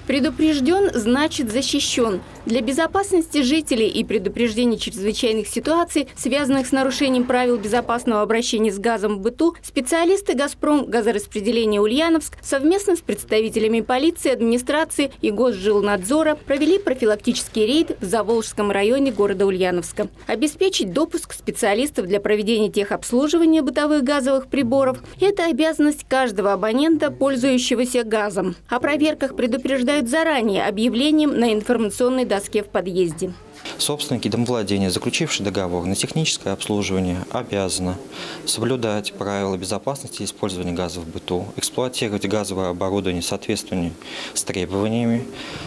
Предупрежден – значит защищен. Для безопасности жителей и предупреждения чрезвычайных ситуаций, связанных с нарушением правил безопасного обращения с газом в быту, специалисты «Газпром» газораспределения Ульяновск совместно с представителями полиции, администрации и Госжилнадзора провели профилактический рейд в Заволжском районе города Ульяновска. Обеспечить допуск специалистов для проведения техобслуживания бытовых газовых приборов – это обязанность каждого абонента, пользующегося газом. О проверках предупреждают заранее объявлением на информационной доске в подъезде. Собственники домовладения, заключившие договор на техническое обслуживание, обязаны соблюдать правила безопасности использования газа в быту, эксплуатировать газовое оборудование в соответствии с требованиями,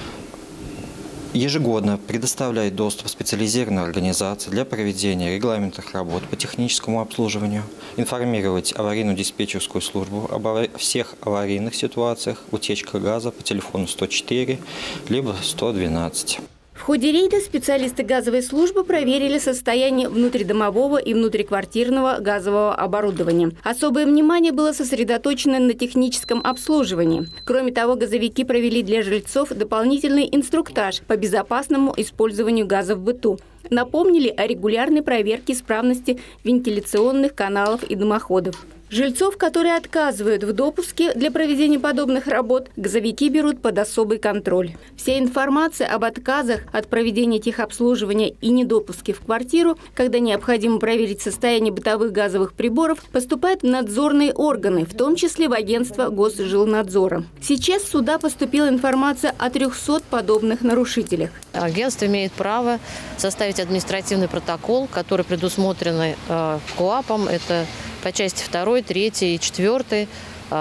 ежегодно предоставлять доступ специализированной организации для проведения регламентных работ по техническому обслуживанию, информировать аварийную диспетчерскую службу об всех аварийных ситуациях, утечка газа по телефону 104 либо 112. В ходе рейда специалисты газовой службы проверили состояние внутридомового и внутриквартирного газового оборудования. Особое внимание было сосредоточено на техническом обслуживании. Кроме того, газовики провели для жильцов дополнительный инструктаж по безопасному использованию газа в быту. Напомнили о регулярной проверке исправности вентиляционных каналов и дымоходов. Жильцов, которые отказывают в допуске для проведения подобных работ, газовики берут под особый контроль. Вся информация об отказах от проведения техобслуживания и недопуске в квартиру, когда необходимо проверить состояние бытовых газовых приборов, поступает в надзорные органы, в том числе в агентство Госжилнадзора. Сейчас в суда поступила информация о 300 подобных нарушителях. Агентство имеет право составить административный протокол, который предусмотрен КоАПом. Это по части 2, 3 и 4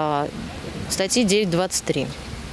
статьи 9.23.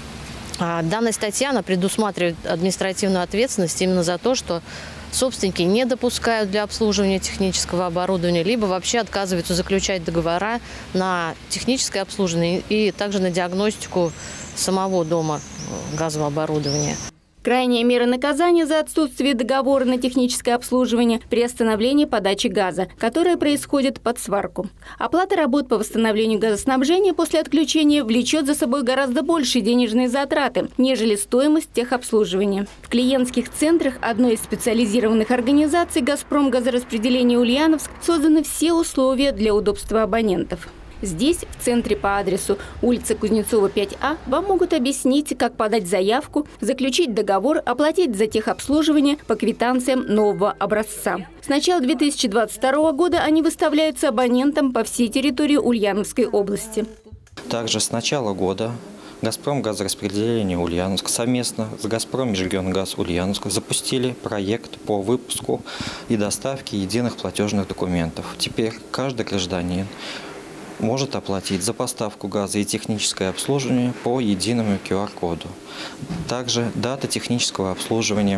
Данная статья она предусматривает административную ответственность именно за то, что собственники не допускают для обслуживания технического оборудования, либо вообще отказываются заключать договора на техническое обслуживание и также на диагностику самого дома газового оборудования. Крайняя мера наказания за отсутствие договора на техническое обслуживание – приостановление подачи газа, которое происходит под сварку. Оплата работ по восстановлению газоснабжения после отключения влечет за собой гораздо большие денежные затраты, нежели стоимость техобслуживания. В клиентских центрах одной из специализированных организаций «Газпром» газораспределения Ульяновск созданы все условия для удобства абонентов. Здесь, в центре по адресу улица Кузнецова, 5А, вам могут объяснить, как подать заявку, заключить договор, оплатить за техобслуживание по квитанциям нового образца. С начала 2022 года они выставляются абонентам по всей территории Ульяновской области. Также с начала года «Газпром» газораспределение Ульяновск совместно с «Газпром» Межрегионгаз Ульяновск запустили проект по выпуску и доставке единых платежных документов. Теперь каждый гражданин может оплатить за поставку газа и техническое обслуживание по единому QR-коду. Также дата технического обслуживания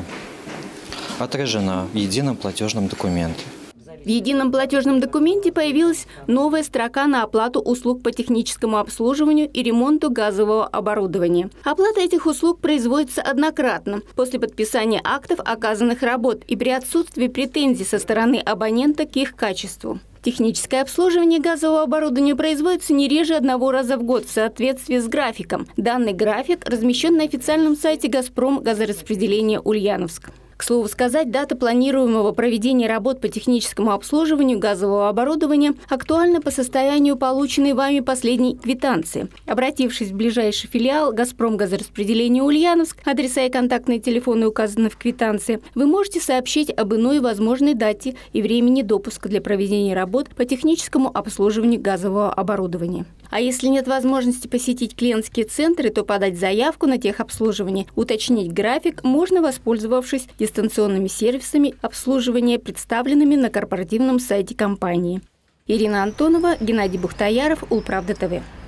отражена в едином платежном документе. В едином платежном документе появилась новая строка на оплату услуг по техническому обслуживанию и ремонту газового оборудования. Оплата этих услуг производится однократно, после подписания актов оказанных работ и при отсутствии претензий со стороны абонента к их качеству. Техническое обслуживание газового оборудования производится не реже 1 раза в год в соответствии с графиком. Данный график размещен на официальном сайте «Газпром» газораспределения Ульяновск. К слову сказать, дата планируемого проведения работ по техническому обслуживанию газового оборудования актуальна по состоянию полученной вами последней квитанции. Обратившись в ближайший филиал «Газпром» газораспределения Ульяновск, адреса и контактные телефоны указаны в квитанции, вы можете сообщить об иной возможной дате и времени допуска для проведения работ по техническому обслуживанию газового оборудования. А если нет возможности посетить клиентские центры, то подать заявку на техобслуживание, уточнить график можно, воспользовавшись дистанционными сервисами обслуживания, представленными на корпоративном сайте компании. Ирина Антонова, Геннадий Бухтаяров, Улправда ТВ.